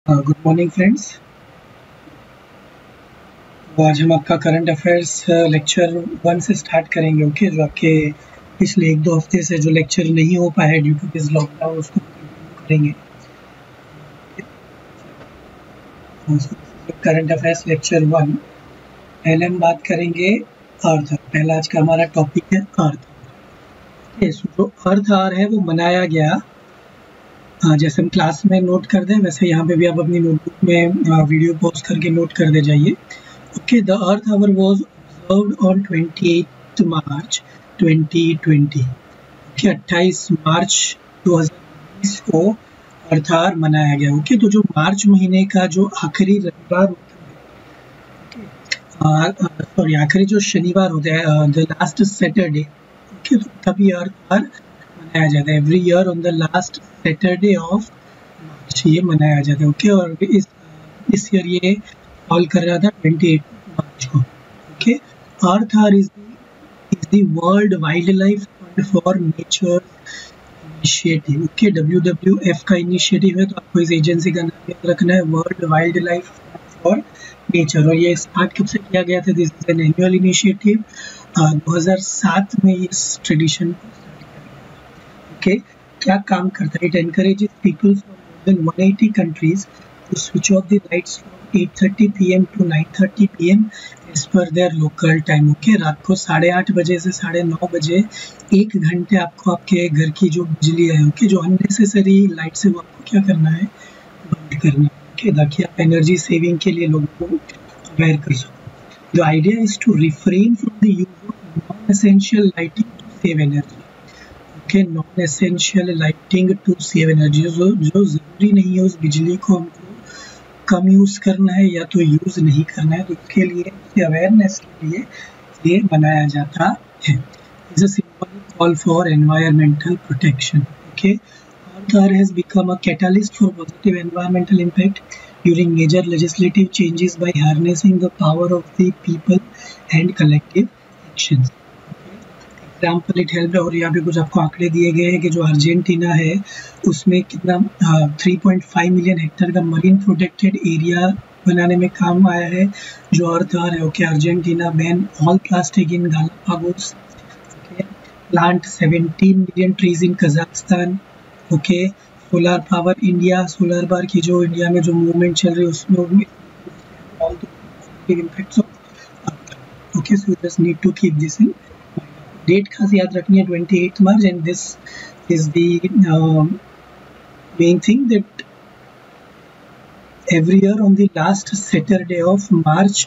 Good morning friends. तो आज हम आपका करंट अफेयर्स लेक्चर 1 से स्टार्ट करेंगे। ओके, जो आपके पिछले 1-2 हफ्ते से जो लेक्चर नहीं हो पाया ड्यू टू दिस लॉकडाउन, उसको कंटिन्यू करेंगे। करंट अफेयर्स लेक्चर 1, पहले हम बात करेंगे अर्थ। पहला आज का हमारा टॉपिक है अर्थ। जो अर्थ आवर है वो मनाया गया, जैसे हम क्लास में नोट कर दें वैसे यहाँ पे भी आप अपनी नोटबुक में वीडियो पॉज करके नोट कर दे जाइए। Okay, the earth hour was observed on 28 March 2020। Okay, 28 मार्च 2020 को अर्थ आवर मनाया गया। ओके, तो जो मार्च महीने का जो आखिरी रविवार सॉरी आखिरी जो शनिवार होता है, द लास्ट सैटरडे, ओके, तो तभी अर्थ आवर मनाया जाता है। Every year on the last Saturday of March ये मनाया जाता है। ओके, और इस ईयर ये फॉल कर रहा था 28 मार्च को। Okay, earth hour is the world wildlife fund for nature initiative. Okay, WWF का इनिशिएटिव है, तो आपको इस एजेंसी का नाम याद रखना है, world wildlife fund for nature. और ये स्टार्ट कब से किया गया था? This is an annual initiative. 2007 में इस ट्रेडिशन को स्टार्ट किया गया। ओके, क्या काम करता है? It encourages people from more than 180 countries to switch off the lights from 8:30 PM to 9:30 PM as per their local time. Okay, रात को 8:30 बजे से 9:30 बजे 1 घंटे आपको आपके घर की जो बिजली है, ओके, जो अननेसेसरी लाइट्स है वो आपको क्या करना है? बंद करना है। ओके, ताकि आप एनर्जी सेविंग के लिए लोगों को अवेयर कर सको। The idea is to refrain from the use of non-essential lighting to save energy. Okay, non-essential lighting to save energy. जो ज़रूरी नहीं है उस बिजली को हमको कम यूज़ करना है या तो यूज़ नहीं करना है, तो इसके लिए अवेयरनेस के लिए ये मनाया जाता है। It's a symbolic call for environmental protection. Okay, Earth Hour has become a catalyst for positive environmental impact during major legislative changes by harnessing the power of the people and collective actions. Example it help है, और यहाँ पे कुछ आपको आंकड़े दिए गए हैं कि जो अर्जेंटीना है उसमें कितना 3.5 मिलियन हेक्टेयर का मरीन प्रोटेक्टेड एरिया बनाने में काम आया है जो अर्थ आवर है। Okay, Argentina ban all plastic in Galapagos. Okay, plant 17 million trees in Kazakhstan. Okay, solar power India, solar power की जो इंडिया में जो मूवमेंट चल रही है उसमें all the impacts of. Okay, so just need to keep this in. Date खास याद रखनी है 28 मार्च, and this is the main thing that every year on the last Saturday of March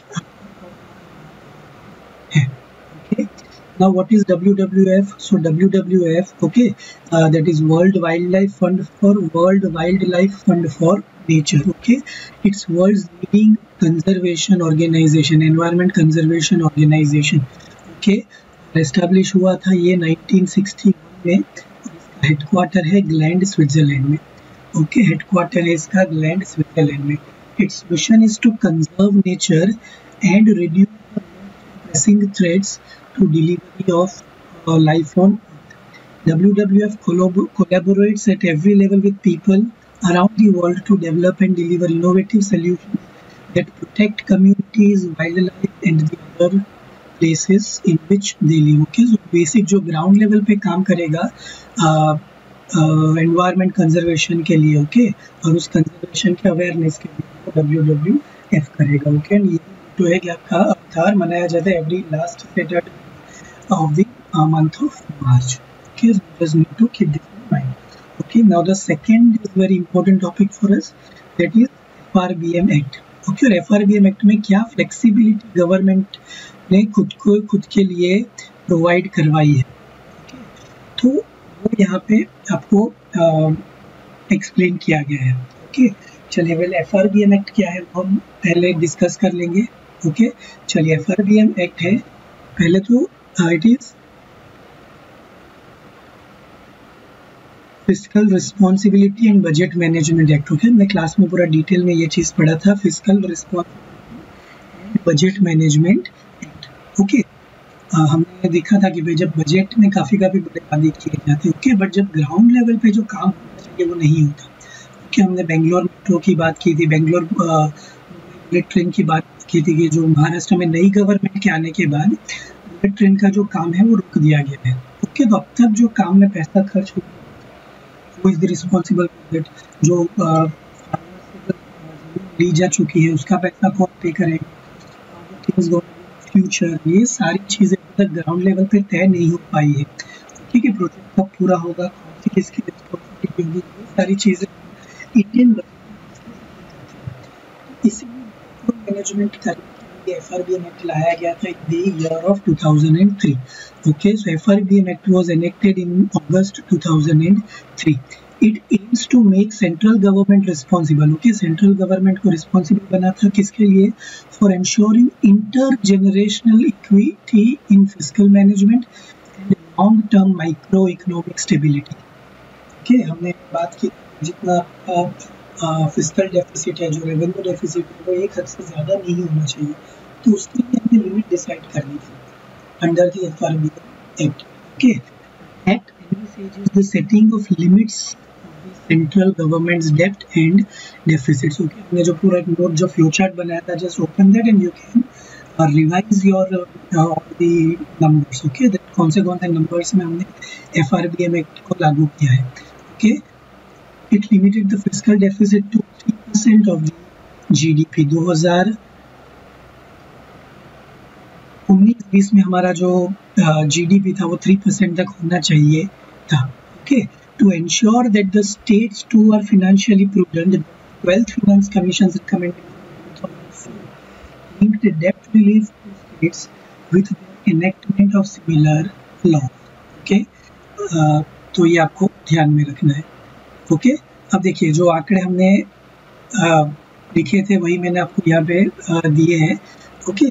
है। Okay, now what is WWF? So WWF, okay, that is World Wildlife Fund for Nature. Okay, it's world's leading conservation organization, environment conservation organization. Okay, establish हुआ था ये 1961 में। इसका headquarter है Gland, Switzerland में। Okay, headquarter है इसका Gland, Switzerland में। Its mission is to conserve nature and reduce the pressing threats to delivery of life on Earth. WWF collaborates at every level with people around the world to develop and deliver innovative solutions that protect communities, wildlife and the other places in which they live. Okay, so basic जो ground level पे काम करेगा environment conservation के लिए, okay, और उस conservation के awareness के लिए WWF करेगा। Okay, ये तो है कि आपका अर्थ आवर मनाया जाता है every last Saturday of the month of March. Okay, so just need to keep this in mind. Okay, now the second is very important topic for us, that is FRBM Act. Okay, और FRBM Act में क्या flexibility government ने खुद के लिए provide करवाई है। okay, तो वो यहाँ पे आपको एक्सप्लेन किया गया है। ओके, चलिए वेल FRBM Act क्या है वो हम पहले डिस्कस कर लेंगे। ओके, चलिए FRBM Act है, पहले तो it is fiscal responsibility and budget management act. Okay, मैं क्लास में पूरा डिटेल में ये चीज़ पढ़ा था, fiscal responsibility and budget management act. Okay, हमने देखा था कि भाई जब बजट में काफ़ी बड़े वादे किए जाते हैं, ओके, बट जब ग्राउंड लेवल पे जो काम होना चाहिए वो नहीं होता। कि हमने बेंगलोर मेट्रो की बात की थी, बेंगलोर बुलेट ट्रेन की बात की थी कि जो महाराष्ट्र में नई गवर्नमेंट के आने के बाद बुलेट ट्रेन का जो काम है वो रुक दिया गया है। ओके, तो अब तक जो काम में पैसा खर्च हुआ, वो is the responsible for that. जो ली जा चुकी है उसका पैसा कौन पे करेगा, फ्यूचर, ये सारी चीज़ें अभी तक ग्राउंड लेवल पे तय नहीं हो पाई है। ठीक है, प्रोजेक्ट कब पूरा होगा, कौन सी किसकी रिस्पॉन्सिबिलिटी होगी, ये सारी चीज़ें इंडियन इसीलिए मैनेजमेंट करने के लिए FRBM एक्ट लाया गया था in the year of 2003। Okay, so FRBM act was enacted in August 2003। It aims to make central government responsible. Okay, central government को responsible बना था किसके लिए? For ensuring intergenerational equity in fiscal management and long-term microeconomic stability. Okay, हमने बात की जितना fiscal deficit है, जो रेवेन्यू डेफिसिट है, वो एक हद से ज़्यादा नहीं होना चाहिए, तो उसके लिए हमने लिमिट डिसाइड करनी थी under the FRBM act. Okay, act envisages the setting of limits central governments डेब्ट एंड डेफिसिट्स। ओके, हमने जो पूरा नोट जो फ्लो चार्ट बनाया था, just open that and you can revise your the numbers. Okay, that कौन से numbers में हमने FRBM एक्ट को लागू किया है। Okay, it limited the fiscal deficit to 3% of GDP। 2019-20 में हमारा जो GDP था वो 3% तक होना चाहिए था। Okay, to ensure that the states too are financially prudent, the 12th Finance Commission's recommendation linked debt relief to states with the enactment of similar law. Okay, तो ये आपको ध्यान में रखना है। ओके, अब देखिए जो आंकड़े हमने लिखे थे वही मैंने आपको यहाँ पे दिए हैं। ओके,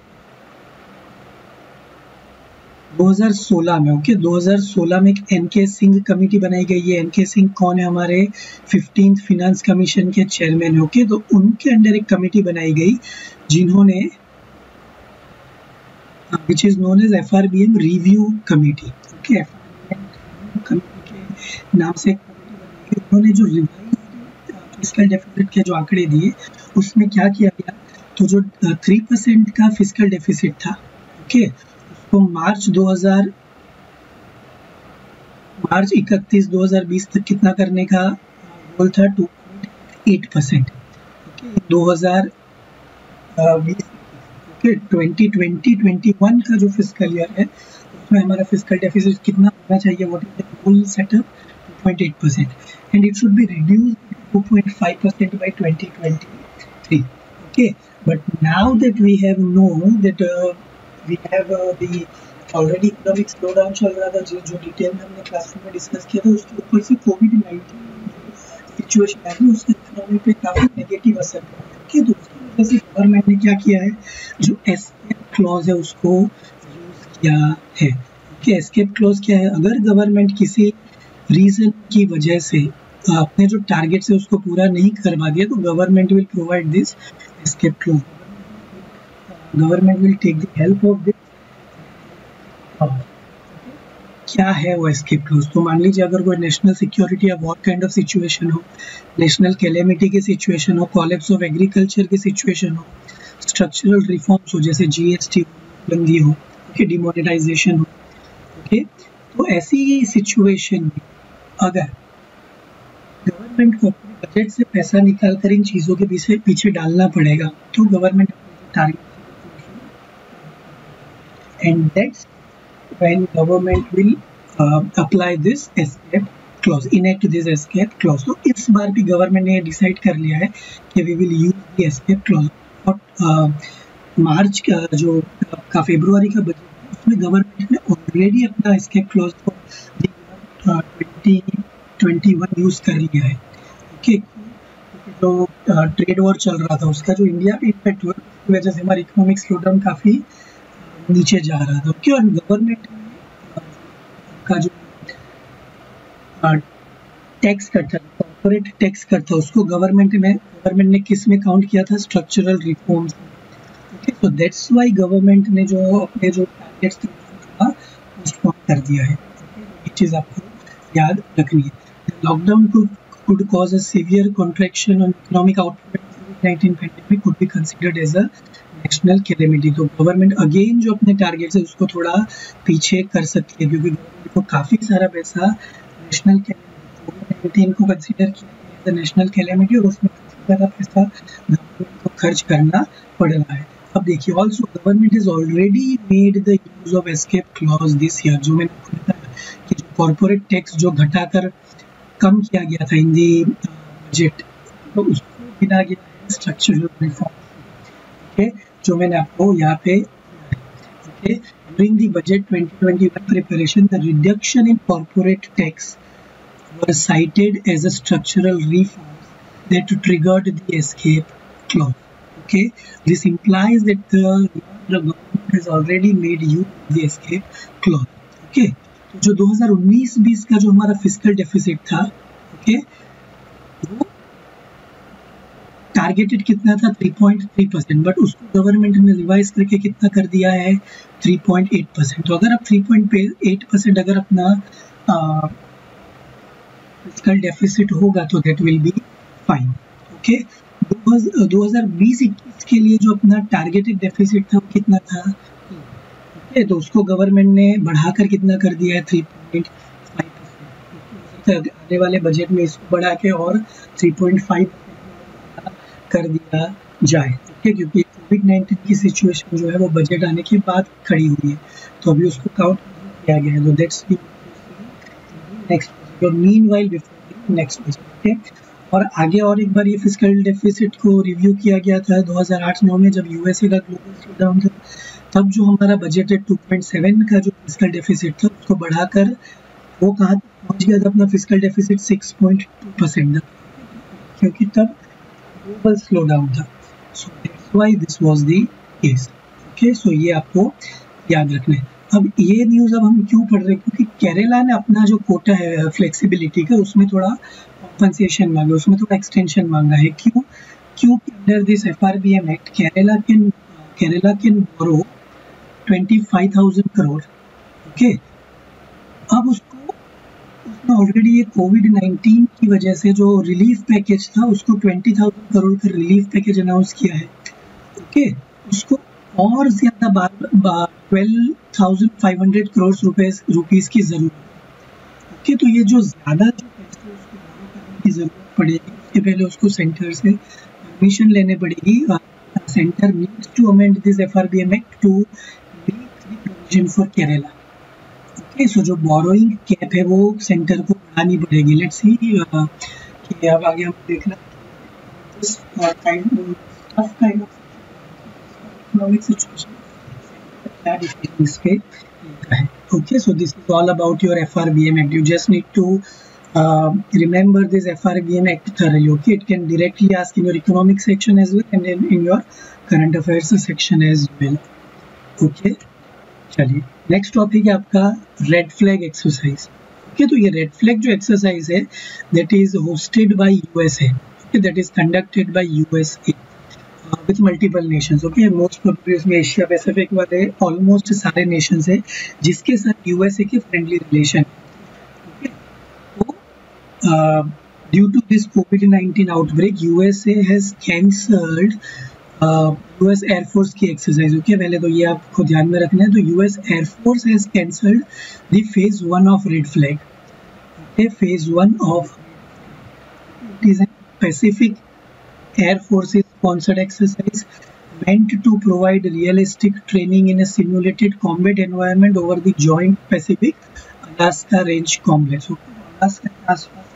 2016 में, ओके, 2016 में एक NK सिंह कमेटी बनाई गई है। NK सिंह कौन है? हमारे 15th फिनेंस कमीशन के चेयरमैन है। ओके, तो उनके अंडर एक कमेटी बनाई गई जिन्होंने which is known as FRBM review committee. Okay, FRBM committee के नाम से उन्होंने जो रिवाइज्ड फिस्कल डेफिसिट के जो आंकड़े दिए उसमें क्या किया गया, तो जो 3% का फिस्कल डेफिसिट था, ओके, तो मार्च 31 2020 तक कितना करने का गोल था? 2.8%। ओके, 2020 ओके 2020-21 का जो फिस्कल ईयर है उसमें हमारा फिस्कल डेफिसिट कितना होना चाहिए? What is the goal setup? 2.8% and it should be reduced to 2.5% by 2023। Okay, but now that we have known that we have the already economic slowdown चल रहा था, जो डिटेल में हमने क्लासरूम में डिस्कस किया था, उसके ऊपर से कोविड-19 सिचुएशन आई, उसका इकोनॉमी पे काफ़ी नेगेटिव असर पड़ा। ओके, तो उसकी वजह से गवर्नमेंट ने क्या किया है, जो एस्केप क्लॉज है उसको यूज किया है। ओके, एस्केप क्लॉज क्या है? अगर गवर्नमेंट किसी रीजन की वजह से अपने जो टारगेट है उसको पूरा नहीं करवा दिया, तो government will provide this escape clause. Government will take the help of this. क्या है वो एस्केप क्लॉज? तो मान लीजिए अगर कोई नेशनल सिक्योरिटी या वॉर काइंड ऑफ सिचुएशन हो, नेशनल कैलेमिटी की सिचुएशन हो, कोलैप्स ऑफ एग्रीकल्चर की सिचुएशन हो, स्ट्रक्चरल रिफॉर्म्स हो जैसे GST बंदी हो, ओके, डिमोनेटाइजेशन हो, ओके, तो ऐसी सिचुएशन में अगर गवर्नमेंट को अपने बजट से पैसा निकाल कर इन चीज़ों के पीछे डालना पड़ेगा, तो government target, and that's when government will apply this escape clause, enact this escape clause। तो इस बार भी गवर्नमेंट ने डिसाइड कर लिया है कि we will use the escape clause। और मार्च का जो का फरवरी का बजट उसमें गवर्नमेंट ने ऑलरेडी अपना escape clause को 2021 यूज कर लिया है। ओके, जो ट्रेड वॉर चल रहा था उसका जो इंडिया पे इम्पैक्ट हुआ, उसकी वजह से हमारी इकोनॉमिक स्लोडाउन काफ़ी नीचे जा रहा था। ओके, और गवर्नमेंट का जो टैक्स कट था, कॉर्पोरेट टैक्स कट था, उसको गवर्नमेंट ने किस में काउंट किया था? Structural reforms. Okay, so that's why government ने जो अपने जो टारगेट्स थे उसको पोस्टपोन कर दिया है। ये चीज़ आपको याद रखनी है। Lockdown could cause a severe contraction on economic output. COVID-19 pandemic could be considered as a national calamity. तो गवर्नमेंट अगेन जो अपने टारगेट है उसको थोड़ा पीछे कर सकती है, क्योंकि गवर्नमेंट को काफ़ी सारा पैसा नेशनल कोविड-19 को कंसिडर किया है नेशनल कैलेमिटी, और उसमें काफ़ी सारा पैसा गवर्नमेंट को खर्च करना पड़ रहा है. अब देखिए, also government is already made the use of escape clause this year. जो मैंने आपको बताया कि जो कॉर्पोरेट टैक्स जो घटाकर कम किया गया था इन दी बजट, तो उसको बिना गया है स्ट्रक्चरल रिफॉर्म. ओके, जो मैंने आपको यहाँ पे okay, during the budget 2021 preparation the reduction in corporate tax were cited as a structural reforms that triggered the escape clause. Okay, this implies that the government has already made use of the escape clause. Okay, तो जो 2019-20 का जो हमारा fiscal deficit था, okay, वो targeted कितना था 3.3%, but उसको गवर्नमेंट ने रिवाइज करके कितना कर दिया है 3.8%. तो अगर आप 3.8% अगर अपना फिस्कल डेफिसिट होगा तो that will be fine. Okay, 2020-21 के लिए जो अपना टारगेटेड डेफिसिट था वो कितना था, ओके, तो उसको गवर्नमेंट ने बढ़ाकर कितना कर दिया है 3.5%. आने वाले बजट में इसको बढ़ा के और 3.5 कर दिया जाए. ओके, क्योंकि कोविड-19 की सिचुएशन जो है वो बजट आने के बाद खड़ी हुई है, तो अभी उसको काउंट किया गया है. तो दैट्स नेक्स्ट और meanwhile before next budget. Okay, और आगे और एक बार ये फिस्कल डेफिसिट को रिव्यू किया गया था 2008-9 में, जब यूएसए का ग्लोबल स्लोडाउन था. तब जो हमारा बजट है 2.7 का जो फिस्कल डेफिसिट था उसको बढ़ाकर वो कहाँ पहुँच गया था, अपना फिस्कल डेफिसिट 6.2% था, क्योंकि तब ग्लोबल स्लोडाउन था. So that's why this was the case. Okay, so ये आपको याद रखना है. अब ये न्यूज़ अब हम क्यों पढ़ रहे हैं, क्योंकि केरला ने अपना जो कोटा है फ्लेक्सिबिलिटी का उसमें थोड़ा कॉम्पनसेशन मांगा, उसमें थोड़ा एक्सटेंशन मांगा है. क्योंकि under this FRBM act Kerala can borrow 25,000 crore. Okay, अब उसने ऑलरेडी ये कोविड-19 की वजह से जो रिलीफ पैकेज था उसको 20,000 करोड़ का रिलीफ पैकेज अनाउंस किया है. ओके, उसको और ज्यादा 12,500 करोड़ रुपीस की जरूरत है. ओके, तो ये जो ज्यादा जो पैसे उसको बोरो करने की जरूरत पड़ेगी, उसके पहले उसको सेंटर से परमिशन लेने पड़ेगी. Centre needs to amend this FRBM act to meet the provision for Kerala. Okay, so जो बोरोइंग कैप है वो सेंटर को बढ़ानी पड़ेगी. लेट्स सी कि अब आगे हम देखना this kind of economic situation क्या डिसीजन इसके है. Okay, so this is all about your FRBM Act. You just need to remember this FRBM Act thoroughly. Okay, it can directly ask in your economic section as well and in your current affairs section as well. Okay, चलिए next topic है आपका red flag exercise. Okay, तो ये red flag जो exercise है that is hosted by USA. Okay, that is conducted by USA with multiple nations. Okay, most probably इसमें Asia Pacific वाले almost सारे नेशंस हैं जिसके साथ USA के फ्रेंडली रिलेशन. ओके, तो ड्यू टू दिस कोविड-19 outbreak USA has cancelled US air force की एक्सरसाइज. ओके, पहले तो ये आपको ध्यान में रखना है. तो US air force has cancelled the phase 1 of red flag. Okay, phase 1 of it is an Pacific Air Forces sponsored exercise meant to provide realistic training in a simulated combat environment over the joint Pacific Alaska Range Complex. So, Alaska के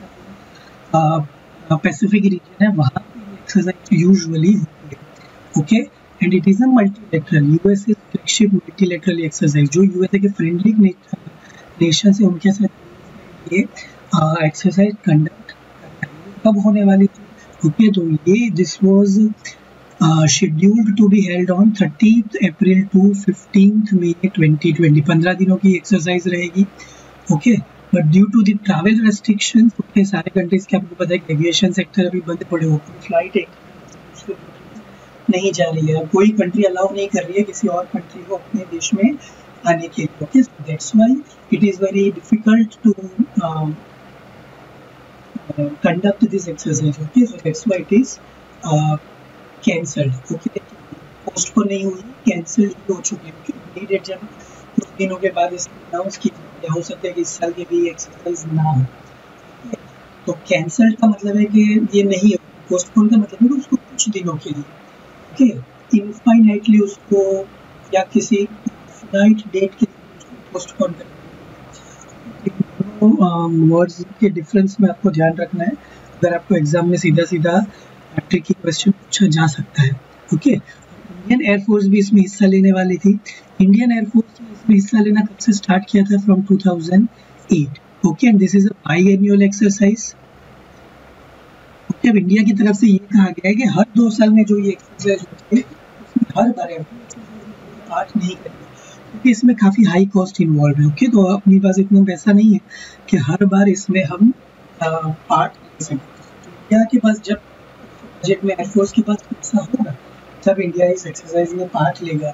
आसपास Pacific region है, वहाँ पे exercise usually होती है. Okay, and it is a multilateral USA flagship multilateral exercise. जो USA के friendly nation है उनके साथ ये एक्सरसाइज कंडक्ट कब होने वाली थी. ओके, तो ये this was scheduled to be held on 30th April to 15th May 2020. 15 दिनों की एक्सरसाइज रहेगी. Okay, but due to the travel restrictions उनके सारे कंट्रीज के आपको पता है कि एविएशन सेक्टर अभी बंद पड़े हो, फ्लाइट एक नहीं जा रही है, कोई कंट्री अलाउ नहीं कर रही है किसी और कंट्री को अपने देश में आने के लिए. Okay, so that's why it is very difficult to conduct this exercise. Okay, so that's why it is cancelled. Okay, postpone नहीं हुई, कैंसिल हो चुकी है क्योंकि डेट जब कुछ दिनों के बाद इसको अनाउंस किया, हो सकता है कि इस साल की भी एक्सरसाइज ना हो. तो कैंसिल का मतलब है कि ये नहीं है, पोस्टपोन का मतलब है कि उसको कुछ दिनों के लिए, ओके, इनफाइनाइटली उसको या किसी फाइनाइट डेट के लिए उसको पोस्टपोन कर. वर्ड्स के डिफरेंस में आपको ध्यान रखना है, अगर आपको एग्जाम में सीधा सीधा ट्रिकी क्वेश्चन पूछा जा सकता है. ओके, इंडियन एयरफोर्स भी इसमें हिस्सा लेने वाली थी. इंडियन एयरफोर्स ने इसमें हिस्सा लेना कब से स्टार्ट किया था? From 2008. Okay, and this is a biannual exercise. Okay, अब इंडिया की तरफ से ये कहा गया है कि हर 2 साल में जो ये एक्सरसाइज होती है उसमें हर बार पार्ट नहीं करेंगे क्योंकि इसमें काफ़ी हाई कॉस्ट इन्वॉल्व है. ओके, तो अपनी पास इतना पैसा नहीं है कि हर बार इसमें हम पार्ट ले सकें. इंडिया के पास जब बजट में एयरफोर्स के पास पैसा होगा तब इंडिया इस एक्सरसाइज में पार्ट लेगा.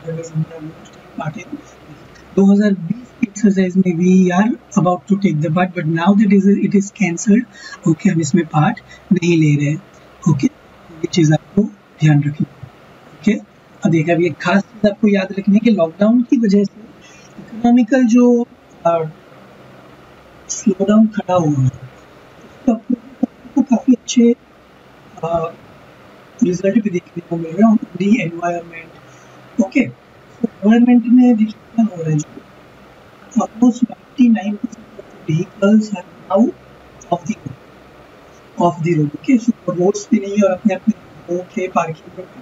2020 की एक्सरसाइज में we are about to take the part, but now that it is cancelled. Okay, हम इसमें पार्ट नहीं ले रहे हैं. ओके, ये चीज़ आपको ध्यान रखनी. ओके, अब देखा, अभी एक खास चीज़ आपको याद रखनी है कि लॉकडाउन की वजह से इकोनॉमिकल जो स्लो डाउन खड़ा हुआ है तो आपको काफ़ी अच्छे रिजल्ट भी देखने को मिल रहे हैं दी एनवायरनमेंट. ओके, तो एनवायरनमेंट में देखिए क्या हो रहा है, जो almost 99% vehicles are now off the road. Okay, so roads भी नहीं और अपने अपने के पार्किंग में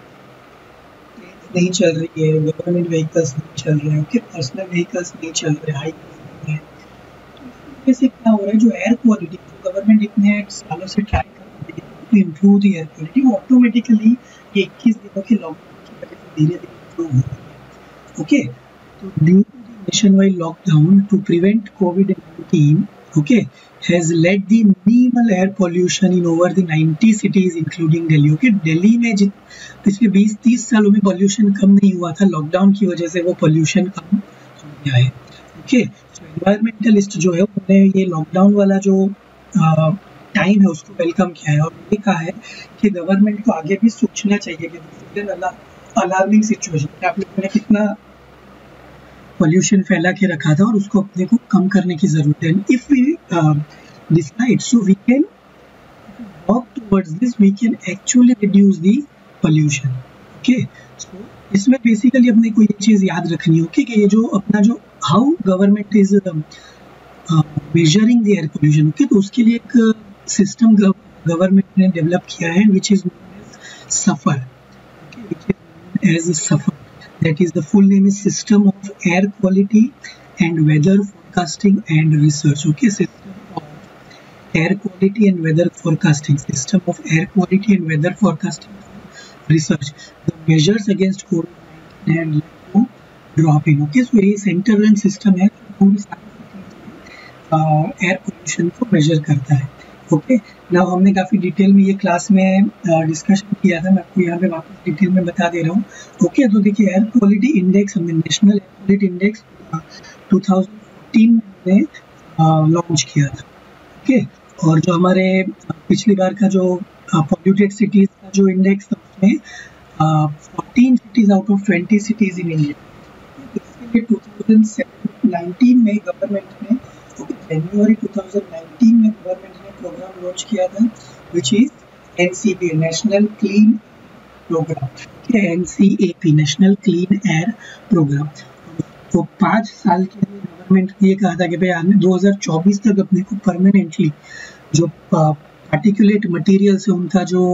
नहीं चल रही है, गवर्नमेंट व्हीकल्स नहीं चल रहे हैं. ओके, पर्सनल व्हीकल्स नहीं चल रहे, हाई हैं. तो इससे क्या हो रहा है, जो एयर क्वालिटी गवर्नमेंट इतने सालों से ट्राई कर रही है to improve the air quality, वो ऑटोमेटिकली ये 21 दिनों के लॉकडाउन की वजह से धीरे धीरे इम्प्रूव हो रही है. ओके, तो due to the nationwide lockdown to prevent COVID-19, okay, has led the minimal air pollution in over the 90 cities including Delhi. Okay, Delhi में पिछले 20-30 सालों में पॉल्यूशन कम नहीं हुआ था, लॉकडाउन की वजह से वो पॉल्यूशन कम हो गया है. ओके, सो एनवायरमेंटलिस्ट जो है उन्होंने ये लॉकडाउन वाला जो टाइम है उसको वेलकम किया है और ये कहा है कि गवर्नमेंट को आगे भी सोचना चाहिए कि अलार्मिंग सिचुएशन आप लोगों ने कितना पॉल्यूशन फैला के रखा था और उसको अपने को कम करने की जरूरत है. If we decide, so we can work towards this, we can actually reduce the pollution. Okay, so इसमें बेसिकली अपने को ये चीज़ याद रखनी होगी कि ये जो अपना जो how government is measuring the air pollution. Okay, तो उसके लिए एक सिस्टम गवर्नमेंट ने डेवलप किया है which is SAFAR. Okay, which is as SAFAR. That is, the full name is System of Air Quality and Weather Forecasting and Research. Okay, System of Air Quality and Weather Forecasting. System of Air Quality and Weather Forecasting and Research. The measures against COVID-19 and led to drop in. Okay, so ये centre run system है जो पूरी सारी air pollution को major करता है. Okay, now हमने काफ़ी डिटेल में ये क्लास में डिस्कशन किया था, मैं आपको यहाँ पे वापस डिटेल में बता दे रहा हूँ. ओके, तो देखिए एयर क्वालिटी इंडेक्स हमने नेशनल एयर क्वालिटी इंडेक्स 2014 में लॉन्च किया था. ओके, और जो हमारे पिछली बार का जो पॉल्यूटेड सिटीज़ का जो इंडेक्स था उसमें 14 cities out of 20 cities in India. इसके लिए 2019 में गवर्नमेंट ने जनवरी 2019 में गवर्नमेंट ने प्रोग्राम लॉन्च किया था which is NCP, national clean programme. NCAP, national clean air programme. तो 5 साल के लिए गवर्नमेंट ने ये कहा था कि भाई 2024 तक अपने को परमानेंटली जो पार्टिकुलेट मटेरियल्स है उनका जो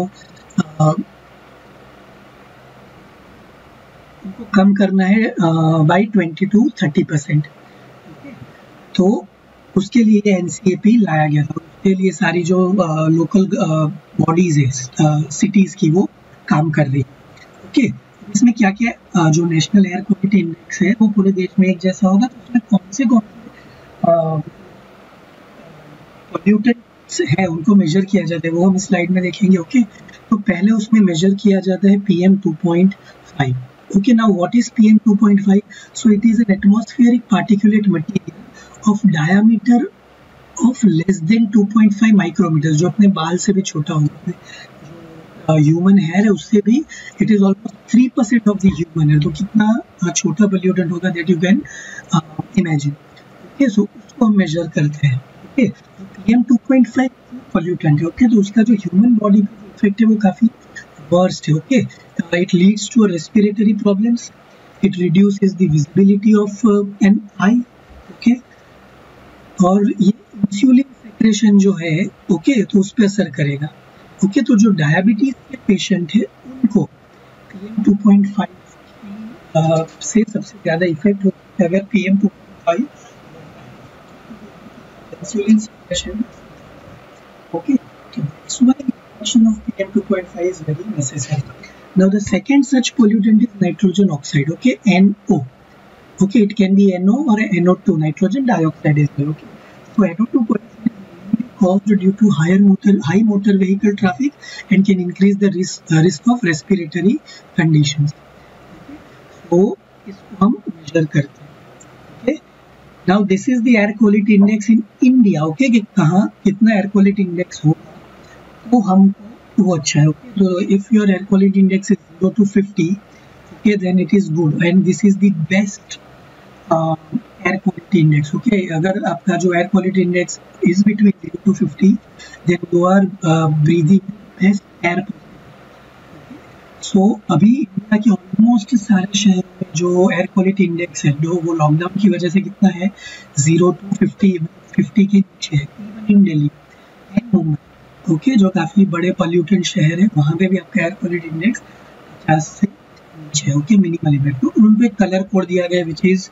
उनको कम करना है बाई 20 to 30%. तो उसके लिए NCAP लाया गया था. उसके लिए सारी जो लोकल बॉडीज है सिटीज़ की वो काम कर रही है. ओके, इसमें क्या क्या जो नेशनल एयर क्वालिटी इंडेक्स है वो पूरे देश में एक जैसा होगा. तो उसमें कौन से पॉल्यूटेंट्स है उनको मेजर किया जाता है वो हम इस स्लाइड में देखेंगे. ओके, तो पहले उसमें मेजर किया जाता है PM 2.5. Okay, now what is PM 2.5? So it is an atmospheric particulate material of diameter of less than 2.5 micrometre, जो अपने बाल से भी छोटा होता है, ह्यूमन हेयर है उससे भी it is almost 3% of the human hair. तो कितना छोटा पोल्यूटेंट होगा that you can imagine. Okay, so उसको हम मेजर करते हैं। ओके, PM 2.5 पोल्यूटेंट है। ओके, तो उसका जो ह्यूमन बॉडी पे इफेक्ट है वो काफी वर्स्ट है। Okay, it leads to respiratory problems, it reduces the visibility of an eye. Okay, और ये इंसुलिन सेक्रेशन जो है, ओके, तो उस पर असर करेगा। ओके, तो जो डायबिटीज के पेशेंट है उनको PM 2.5 से सबसे ज्यादा इफेक्ट होता है। अगर PM 2.5 insulin secretion, okay, so that's why reduction of PM 2.5 is very necessary. Now the second such pollutant is nitrogen oxide. Okay, NO. Okay, it can be NO or NO2, nitrogen dioxide as well. Okay, so NO2 pollution is caused due to high motor vehicle traffic and can increase the risk of respiratory conditions. Okay, so इसको हम measure करते हैं. Okay, now this is the air quality index in India. Okay, कि कहाँ कितना air quality index होगा तो हमको वो अच्छा है। ओके, तो if your air quality index is 0 to 50, okay, then it is good and this is the best air quality index. Okay, अगर आपका जो air quality index is between 0 to 50, then you are breathing best air. So अभी India के almost सारे शहरों में जो air quality index है जो वो लॉकडाउन की वजह से कितना है, 0 to 50 के नीचे है। Even in Delhi and Mumbai, okay, जो काफी बड़े पॉल्यूटेंट शहर है, वहां पे भी आपका एयर क्वालिटी इंडेक्स 50 से नीचे है। Okay, minimal effect. तो उन पे कलर कोड दिया गया which is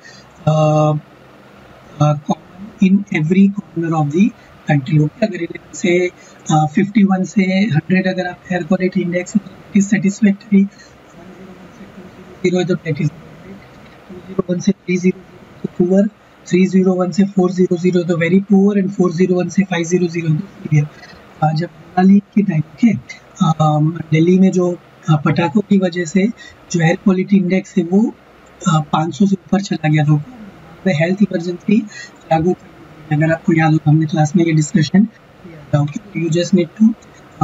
common in every corner of the country. Okay, अगर 11 से 51 से 100 अगर आप air quality index is satisfactory, 101 से 200 तो दैट इज 201 से 300 तो पुअर, 301 से 400 तो वेरी पुअर एंड 401 से 500 तो सीवियर। जब दिवाली के टाइम के दिल्ली में जो पटाखों की वजह से जो एयर क्वालिटी इंडेक्स है वो 500 से ऊपर चला गया था, तो हेल्थ इमरजेंसी लागू कर दी। अगर आपको याद हो, हमने क्लास में ये डिस्कशन किया था। Okay, you just need to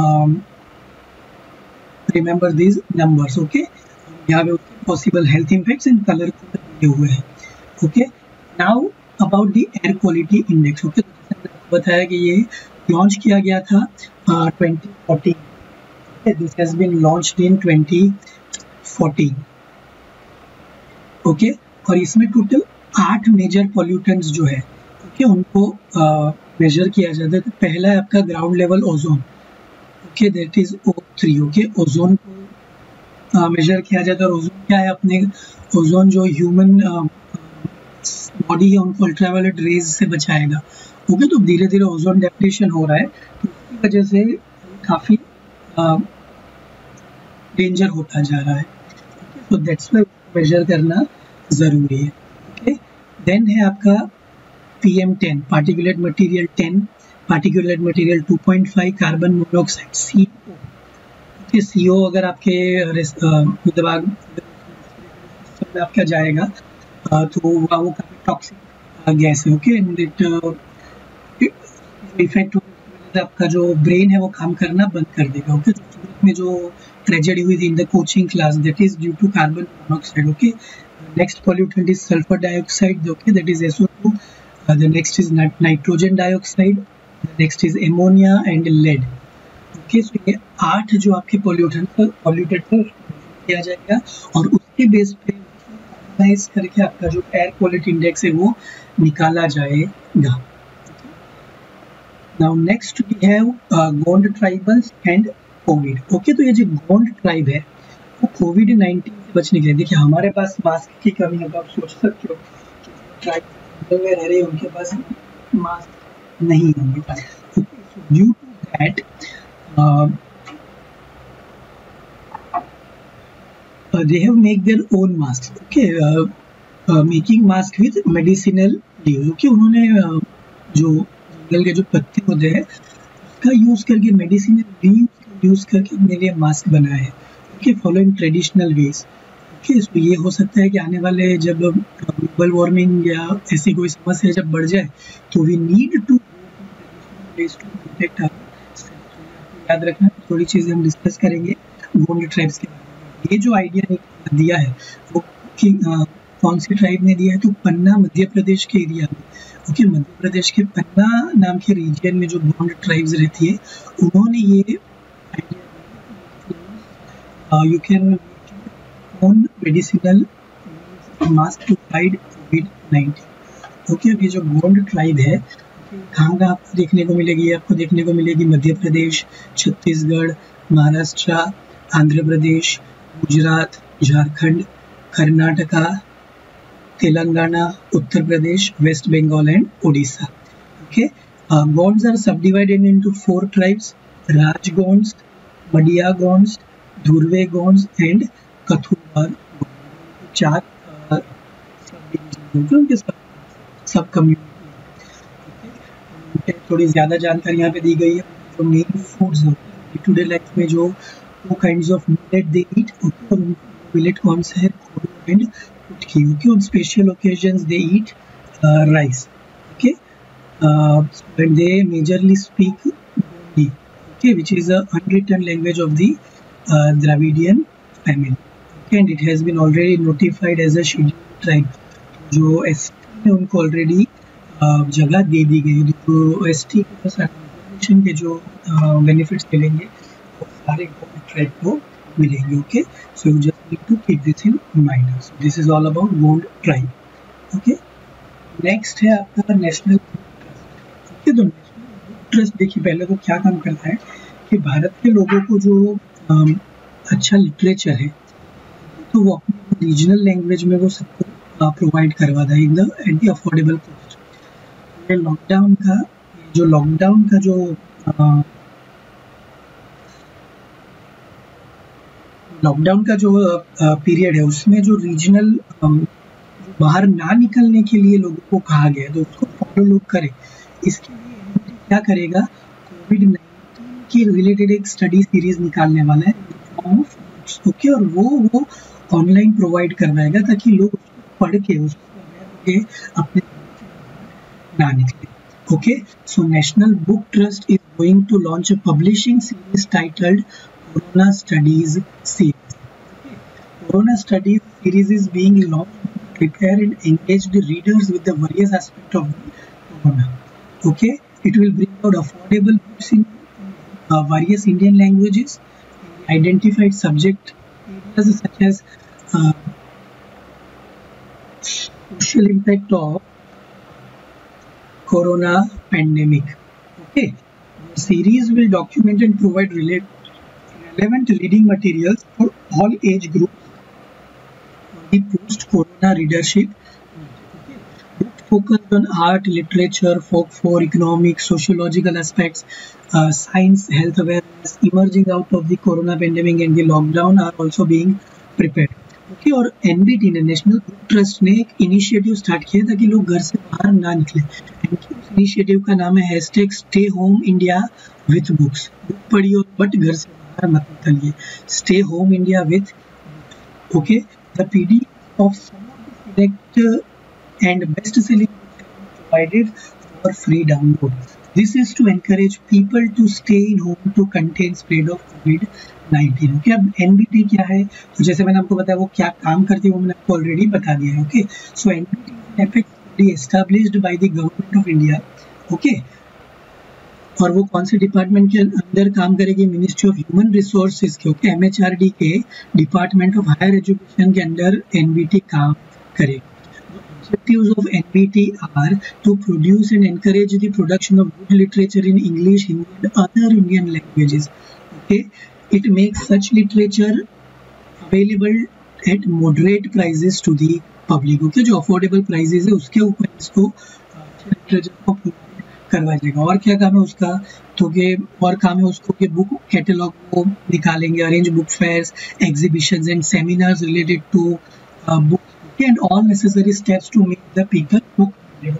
remember these numbers. Okay, यहाँ पे possible health impacts and colour code दिए हुए हैं। Okay, now about the air quality index. Okay, बताया कि ये लॉन्च किया गया था 2014। This has been launched in 2014। Okay, और इसमें टोटल 8 मेजर पॉल्यूटेंट्स जो है, ओके, उनको मेजर किया जाता है। तो पहला है आपका ground level ozone. Okay, that is O3। Okay, ozone को मेजर किया जाता है। और ओजोन क्या है, अपने ओजोन जो ह्यूमन बॉडी है उनको अल्ट्रावायलेट रेज से बचाएगा। ओके, तो धीरे धीरे ओजोन डेप्लीशन हो रहा है, तो उसकी वजह से काफी डेंजर होता जा रहा है। तो दैट्स व्हाई मेजर करना जरूरी है। ओके, देन है आपका PM10, particulate material 10, particulate material 2.5, carbon monoxide CO। Okay, CO अगर आपके दिमाग में आपका जाएगा तो वो काफी टॉक्सिक गैस है। ओके, एंड इट इफेक्ट आपका जो ब्रेन है वो काम करना बंद कर देगा। ओके, सूरत में जो ट्रेजेडी हुई थी in the coaching class, that is due to carbon monoxide. Okay, next pollutant is sulphur dioxide. Okay, that is SO2। The next is nitrogen dioxide, the next is ammonia and lead. Okay, so ये 8 जो आपके pollutant किया जाएगा और उसके base पे analyse करके आपका जो एयर क्वालिटी इंडेक्स है वो निकाला जाएगा। Now next we have Gond tribals and COVID. Okay, तो ये जो गोंड ट्राइब है वो कोविड-19 से बचने के लिए, देखिए हमारे पास मास्क की कमी है, तो आप सोच सकते हो कि ट्राइब में रह रहे हैं उनके पास मास्क नहीं होंगे। Due to that they have make their own masks. Okay, making mask with medicinal leaves. Okay, उन्होंने जो जंगल के जो पत्ते होते हैं उसका यूज करके मेडिसिनल लीव्स यूज करके अपने लिए मास्क बनाया है। Okay, following traditional ways. Okay, इसमें ये हो सकता है कि आने वाले जब ग्लोबल वार्मिंग या ऐसी कोई समस्या जब बढ़ जाए तो we need to ways to protect our self. याद रखना, थोड़ी चीज़ें हम डिस्कस करेंगे गोंड ट्राइब्स के बारे में। ये जो आइडिया दिया है वो कौन सी ट्राइब ने दिया है? तो पन्ना मध्य प्रदेश के एरिया में, ओके, मध्य प्रदेश के पन्ना नाम के रीजन में जो गोंड ट्राइब्स रहती है उन्होंने ये idea, you can own medicinal mask to fight कोविड-19। ओके, अब ये जो गोंड ट्राइब है कहाँ कहाँ आपको देखने को मिलेगी? आपको देखने को मिलेगी Madhya Pradesh, Chhattisgarh, Maharashtra, Andhra Pradesh, Gujarat, Jharkhand, Karnataka, Telangana, Uttar Pradesh, West Bengal and Odisha. Okay, Gonds are subdivided into 4 tribes: Raj Gonds, Madia Gonds, Dhurwe Gonds and Kathuwar Gonds. 4 sub community. थोड़ी ज़्यादा जानकारी यहाँ पे दी गई है। जो मेन फूड्स होते हैं टुडे लाइफ में, जो 2 kinds of millet they eat, और मिलेट कौन सा है? Kodo and kutki. Okay, on special occasions they eat rice. Okay, and they majorly speak Gondi, okay, which is a unwritten language of the Dravidian family. Okay, and it has been already notified as a scheduled tribe. जो ST में उनको already जगह दे दी गई। तो ST के जो benefits मिलेंगे वो सारे ट्राइब को मिलेंगे। Okay, so you just need to keep this in mind. So this is all about Gond tribe. Okay, next है आपका नेशनल बुक ट्रस्ट। ओके, तो नेशनल बुक ट्रस्ट देखिए पहले तो क्या काम करता है कि भारत के लोगों को जो अच्छा लिटरेचर है तो वो अपनी रीजनल लैंग्वेज में वो सबको प्रोवाइड करवा दें in the at the affordable cost. Lockdown का जो पीरियड है उसमें जो रीजनल बाहर ना निकलने के लिए लोगों को कहा गया है तो उसको फॉलो लोग करें। इसके लिए क्या करेगा, कोविड-19 के रिलेटेड एक स्टडी सीरीज निकालने वाला है फॉर्म ऑफ बुक्स। ओके, और वो ऑनलाइन प्रोवाइड करवाएगा ताकि लोग उसको पढ़ के उसको अपने ना निकले। Okay, so National Book Trust is going to launch a publishing series titled Corona Studies Series. Okay. Corona Studies Series is being launched to prepare and engage the readers with the various aspects of Corona. Okay, it will bring out affordable books in various Indian languages, identified subject areas such as social impact of Corona pandemic. Okay, the series will document and provide relevant reading materials for all age groups for the post-Corona readership. Okay, book focused on art, literature, folklore, economics, sociological aspects, science, health awareness, emerging out of the Corona pandemic and the lockdown are also being prepared. Okay, और NBT ने national book trust ने एक initiative start किया ताकि लोग घर से बाहर ना निकले। उस इनिशिएटिव का नाम है #stay home India with books. Book पढ़िए बट घर से बाहर मत निकलिए। Stay home India with. Okay, the PDF of some of the select and best selling provided for free download. This is to encourage people to stay in home to contain spread of COVID-19. Okay, अब NBT क्या है? तो जैसे मैंने आपको बताया वो क्या काम करती है वो मैंने आपको ऑलरेडी बता दिया है। Okay, so NBT effectively established by the government of India. Okay, और वो कौन से डिपार्टमेंट के अंदर काम करेगी? मिनिस्ट्री ऑफ ह्यूमन रिसोर्सेज के, ओके, MHRD के डिपार्टमेंट ऑफ हायर एजुकेशन के अंदर NBT काम करेगी। Objectives of NBT are to produce and encourage the production of good literature in English, Hindi and other Indian languages. Okay, it makes such literature available at moderate prices to the public. Okay, जो affordable prices है उसके ऊपर इसको literature को करवा देगा। और क्या काम है उसका? तो के और काम है उसको कि बुक कैटलॉग को निकालेंगे, arrange book fairs, exhibitions and seminars related to book and all necessary steps to make the people book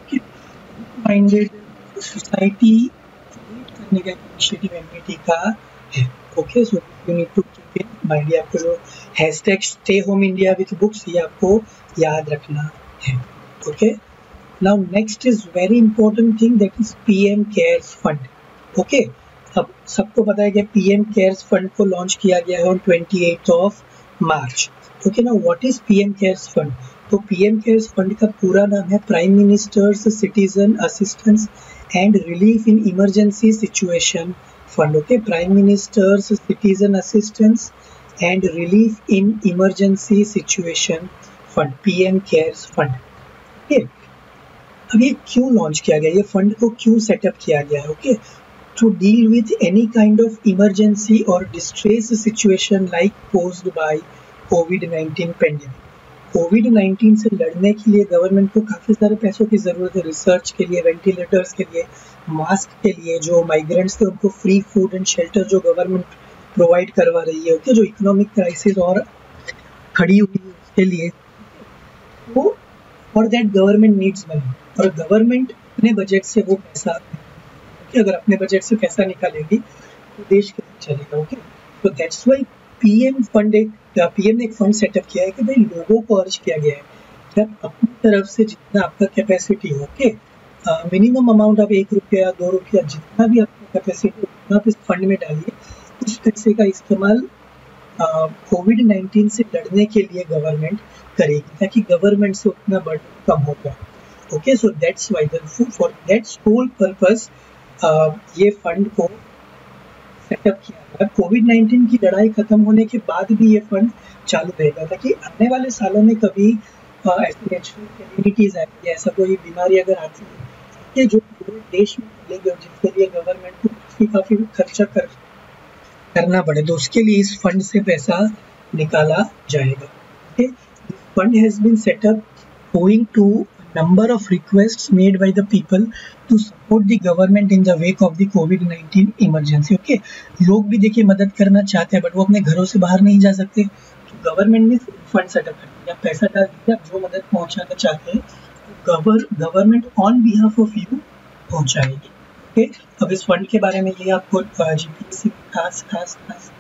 minded society करने का initiative NBT का है। Okay, so you need to keep in mind। आपको जो #stay home India with books ये आपको याद रखना है। Okay, now next is very important thing, that is PM CARES fund। Okay, अब सबको पता है कि पीएम केयर्स फंड को लॉन्च किया गया है ऑन 28 ऑफ मार्च। ओके ना, what is PM cares fund? तो पीएम केयर्स फंड का पूरा नाम है prime minister's citizen assistance and relief in emergency situation fund. Okay, prime minister's citizen assistance and relief in emergency situation fund, PM cares fund. Okay, अब ये क्यों launch किया गया, ये फंड को क्यों सेटअप किया गया है? Okay, to deal with any kind of emergency or distress situation like posed by COVID-19 pandemic। कोविड-19 से लड़ने के लिए गवर्नमेंट को काफ़ी सारे पैसों की ज़रूरत है, रिसर्च के लिए, वेंटिलेटर्स के लिए, मास्क के लिए, जो माइग्रेंट्स थे उनको फ्री फूड एंड शेल्टर जो गवर्नमेंट प्रोवाइड करवा रही है। ओके, जो इकोनॉमिक क्राइसिस और खड़ी हुई है उसके लिए, तो for that government needs money, और गवर्नमेंट अपने बजट से वो पैसा, अगर अपने बजट से पैसा निकालेगी तो देश कैसे चलेगा? ओके, तो दैट्स वाई पीएम ने एक फंड सेटअप किया है कि भाई लोगों को अर्ज किया गया है कि आप अपनी तरफ से जितना आपका कैपेसिटी हो, ओके, मिनिमम अमाउंट आप 1 रुपया 2 रुपया जितना भी आपका कैपेसिटी हो उतना आप इस फंड में डालिए। उस पैसे का इस्तेमाल कोविड-19 से लड़ने के लिए गवर्नमेंट करेगी ताकि गवर्नमेंट से उतना बर्डन कम होगा। Okay, so that's why for that sole purpose ये फंड को सेटअप किया गया। कोविड-19 की लड़ाई खत्म होने के बाद भी ये फंड चालू रहेगा ताकि आने वाले सालों में कभी ऐसी नेचुरल कैलेमिटीज आएगी, ऐसा कोई बीमारी अगर आती है कि जो पूरे देश में फैलेगी और जिसके लिए गवर्नमेंट को काफ़ी खर्चा करना पड़े, तो उसके लिए इस फंड से पैसा निकाला जाएगा। Okay, fund has been setup owing to number of requests made by the people to support the government in the wake of the COVID-19 emergency। Okay, लोग भी देखिए मदद करना चाहते हैं बट वो अपने घरों से बाहर नहीं जा सकते, तो गवर्नमेंट ने फंड सेटअप कर दिया, पैसा डाल दिया, आप जो मदद पहुंचाना चाहते हैं government on behalf of you पहुंचाएगी। ओके, अब इस फंड के बारे में ये आपको जीपीएससी खास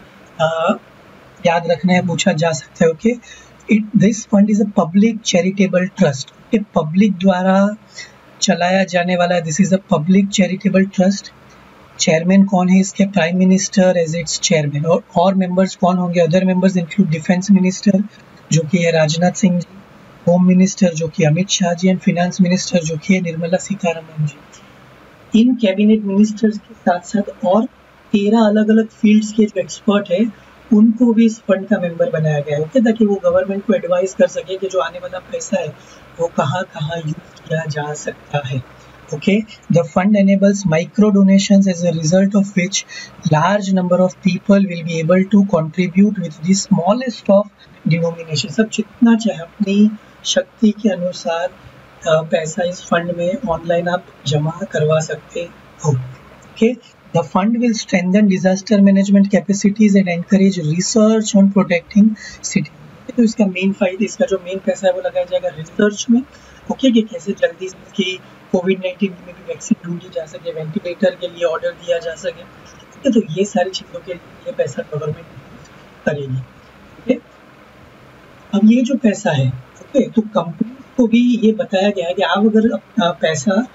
याद रखना है, पूछा जा सकता है। Okay, this fund is a public charitable trust. Public द्वारा चलाया जाने वाला, this is a public charitable trust. Chairman कौन है इसके? Prime minister as its chairman. और मेंबर्स कौन होंगे? Other members include defence minister जो कि है राजनाथ सिंह जी, होम मिनिस्टर जो कि Amit Shah ji, and finance minister जो कि है निर्मला सीतारमण जी। इन कैबिनेट मिनिस्टर्स के साथ साथ और 13 अलग अलग फील्ड्स के जो एक्सपर्ट है उनको भी इस फंड का मेंबर बनाया गया है। ओके, ताकि वो गवर्नमेंट को एडवाइस कर सके कि जो आने वाला पैसा है वो कहाँ कहाँ यूज किया जा सकता है। Okay, the fund enables micro donations as a result of which large number of people will be able to contribute with the smallest of denomination। सब जितना चाहे अपनी शक्ति के अनुसार पैसा इस फंड में ऑनलाइन आप जमा करवा सकते हो। Okay, the fund will strengthen disaster management capacities and encourage research on protecting cities। तो इसका इसका जो मेन पैसा है वो लगाया जाएगा रिसर्च में। ओके, कि कैसे जल्दी इसकी कोविड-19 में भी वैक्सीन ढूंढी जा सके, वेंटिलेटर के लिए ऑर्डर दिया जा सके। ओके, तो ये सारी चीज़ों के लिए ये पैसा गवर्नमेंट करेगी। ओके, अब ये जो पैसा है, ओके, तो कंपनी को भी ये बताया गया है कि आप अगर पैसा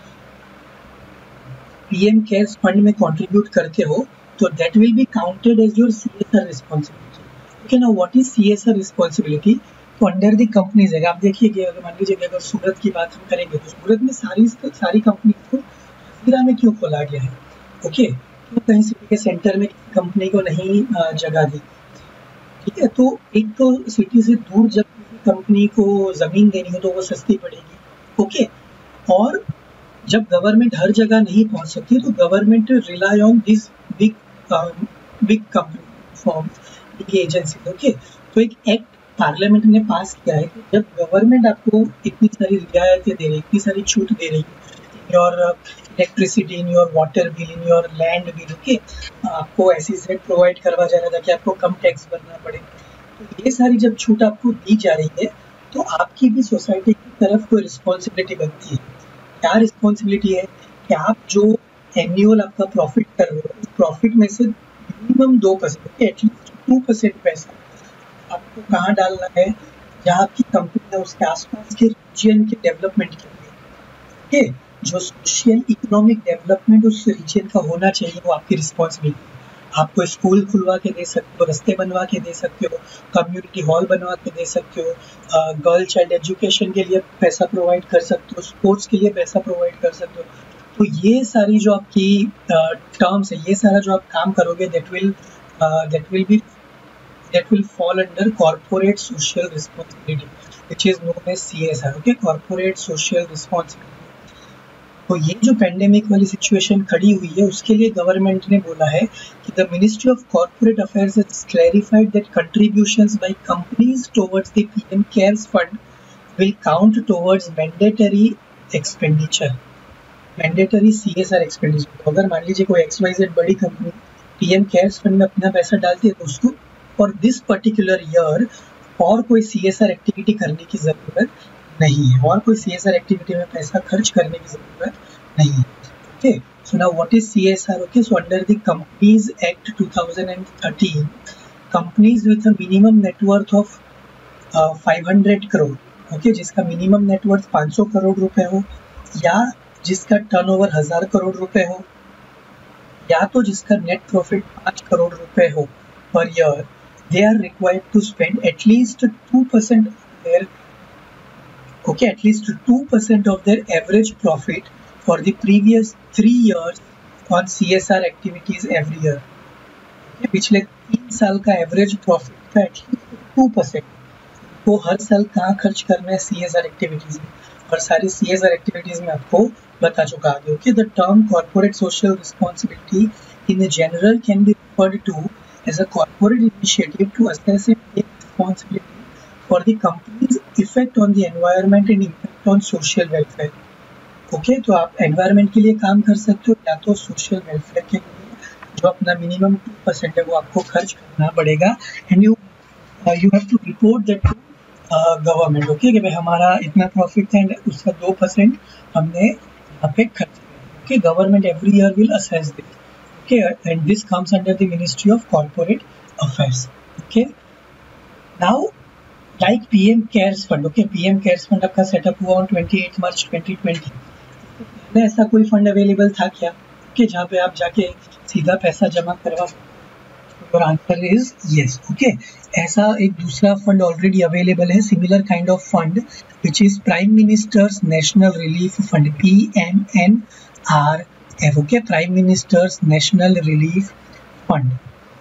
पीएम केयर्स फंड में कंट्रीब्यूट करते हो तो that will be counted as your CSR responsibility. Okay, now what is CSR responsibility? तो अंडर द कंपनीज है, आप देखिए कि अगर मान लीजिए कि अगर सूरत की बात हम करेंगे तो सूरत में सारी कंपनी को हजीरा में क्यों खोला गया है? ओके, तो कहीं सिटी के सेंटर में कंपनी को नहीं जगह दी, ठीक है, तो एक तो सिटी से दूर जब किसी कंपनी को जमीन देनी हो तो वो सस्ती पड़ेगी। ओके, और जब गवर्नमेंट हर जगह नहीं पहुंच सकती तो government rely on this big company forms, big agency. Okay, तो एक एक्ट पार्लियामेंट ने पास किया है कि जब गवर्नमेंट आपको इतनी सारी रियायतें दे रही, इतनी सारी छूट दे रही, your electricity, in your water bill, in your land bill, okay, आपको SEZ प्रोवाइड करवा जा रहा था कि आपको कम टैक्स भरना पड़े, तो ये सारी जब छूट आपको दी जा रही है तो आपकी भी सोसाइटी की तरफ कोई रिस्पॉन्सिबिलिटी बनती है। क्या रिस्पॉन्सिबिलिटी है कि आप जो एनुअल आपका प्रॉफिट कर रहे हो, उस प्रॉफिट में से मिनिमम 2%, एटलीस्ट 2% पैसा आपको कहाँ डालना है? जहाँ आपकी कंपनी है उसके आसपास के रीजन के डेवलपमेंट के लिए। ओके, जो सोशल इकोनॉमिक डेवलपमेंट उस रीजन का होना चाहिए वो आपकी रिस्पॉन्सिबिलिटी। आपको स्कूल खुलवा के दे सकते हो, रास्ते बनवा के दे सकते हो, कम्युनिटी हॉल बनवा के दे सकते हो, गर्ल चाइल्ड एजुकेशन के लिए पैसा प्रोवाइड कर सकते हो, स्पोर्ट्स के लिए पैसा प्रोवाइड कर सकते हो। तो ये सारी जो आपकी टर्म्स है, ये सारा जो आप काम करोगे that will fall under corporate social responsibility, which is known as CSR. Okay, corporate social responsibility. तो ये जो पेंडेमिक वाली सिचुएशन खड़ी हुई है उसके लिए गवर्नमेंट ने बोला है कि the ministry of corporate affairs has clarified that contributions by companies towards the PM cares fund will count towards mandatory expenditure, mandatory CSR expenditure. तो अगर मान लीजिए कोई XYZ बड़ी कंपनी पीएम केयर्स फंड में अपना पैसा डालती है तो उसको फॉर दिस पर्टिकुलर ईयर और कोई सीएसआर एक्टिविटी करने की जरूरत नहीं है, और कोई सीएसआर एक्टिविटी में पैसा खर्च करने की जरूरत नहीं है। Okay, so now what is CSR? Okay, so under the companies act 2013, companies with a minimum net worth of 500 crore, okay, जिसका मिनिमम नेटवर्थ 500 करोड़ रुपए हो, या जिसका टर्नओवर 1000 करोड़ रुपए हो, या तो जिसका नेट प्रॉफिट 5 करोड़ रुपए हो per year, they are required to spend at least 2% of their at least 2% of their average profit for the previous 3 years on CSR activities every year. पिछले 3 साल का एवरेज प्रॉफिट का एटलीस्ट 2% वो हर साल कहाँ खर्च करना है CSR एक्टिविटीज में, और सारी CSR एक्टिविटीज में आपको बता चुका आगे। Okay, the term corporate social responsibility in general can be referred to as a corporate initiative to assess and take responsibility for the company's effect on the environment and impact on social welfare. Okay, तो आप environment के लिए काम कर सकते हो या तो social welfare के लिए जो अपना minimum 2% है वो आपको खर्च करना पड़ेगा, and you have to report that to government. Okay, कि भाई हमारा इतना profit है and उसका 2% हमने यहाँ पे खर्च किया। Okay, government every year will assess this. Okay, and this comes under the Ministry of Corporate Affairs. Okay, now like PM Cares Fund. Okay, PM Cares Fund आपका सेटअप हुआ on 28 मार्च 2020। पहले ऐसा कोई फंड अवेलेबल था क्या? Okay, जहाँ पे आप जाके सीधा पैसा जमा करवा सकते? और आंसर इज यस। ओके, ऐसा एक दूसरा फंड ऑलरेडी अवेलेबल है, similar kind of fund, which is prime minister's national relief fund, PMNRF। Okay, prime minister's national relief fund.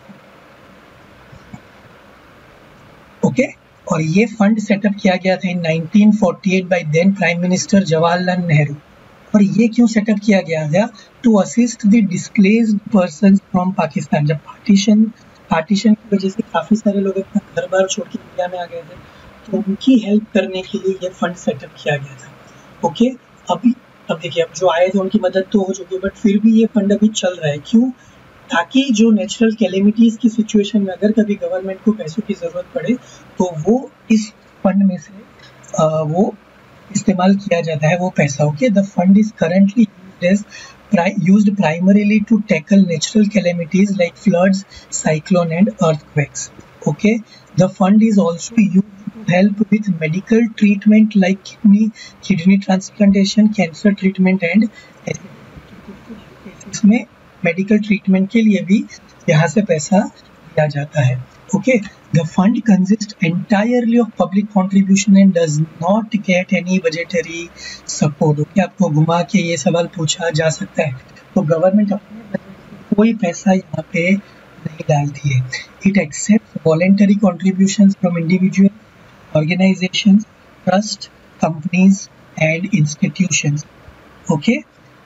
Okay, और ये फंड सेटअप किया गया था in 1948 by then prime minister Jawaharlal Nehru. और ये क्यों सेटअप किया गया था? To assist the displaced persons from Pakistan. जब पार्टीशन की वजह से काफी सारे लोग अपना घर बार छोड़ के इंडिया में आ गए थे, तो उनकी हेल्प करने के लिए ये फंड सेटअप किया गया था। ओके, अब देखिए, अब जो आए थे उनकी मदद तो हो चुकी है, बट फिर भी ये फंड अभी चल रहा है। क्यों? ताकि जो नेचुरल कैलेमिटीज की सिचुएशन में अगर कभी गवर्नमेंट को पैसों की जरूरत पड़े तो वो इस फंड में से वो इस्तेमाल किया जाता है वो पैसा। Okay, the fund is currently used primarily to tackle natural calamities like floods, cyclone and earthquakes. Okay, the fund is also used to help with medical treatment like kidney transplantation, cancer treatment and इसमें medical treatment के लिए भी यहाँ से पैसा दिया जाता है। Okay, the fund consist entirely of public contribution and does not get any budgetary support. Okay, आपको घुमा के ये सवाल पूछा जा सकता है, तो गवर्नमेंट अपने बजट से कोई पैसा यहाँ पे नहीं डालती है। It accept voluntary contributions from individual, organisations, trust, companies and institutions. Okay,